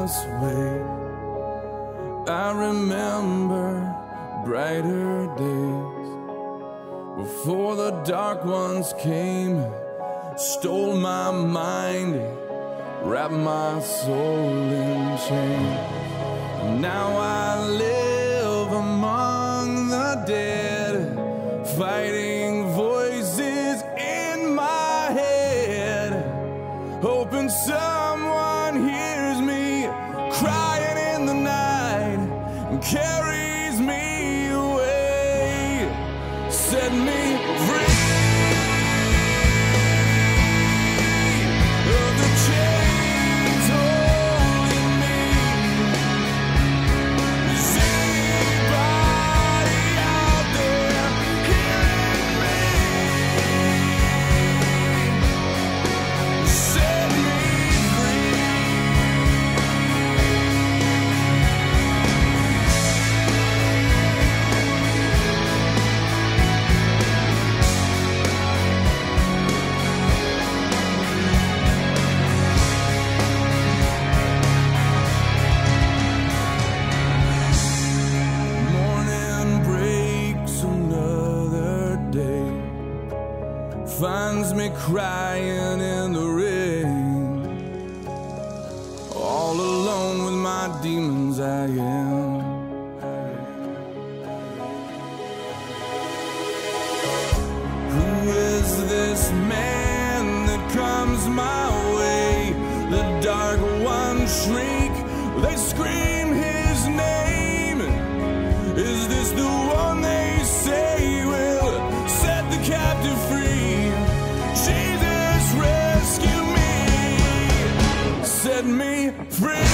this way. I remember brighter days before the dark ones came, stole my mind, wrapped my soul in chains. Now I live among the dead, fighting voices in my head, hoping someone hears me crying in the night and carries me away, set me free of the chains holding me. Is anybody out there hearing me? Set me free. Finds me crying in the rain, all alone with my demons I am. Who is this man that comes my way? The dark ones shriek, they scream his name. Is this the one they say will set the captive free? Jesus, rescue me, set me free.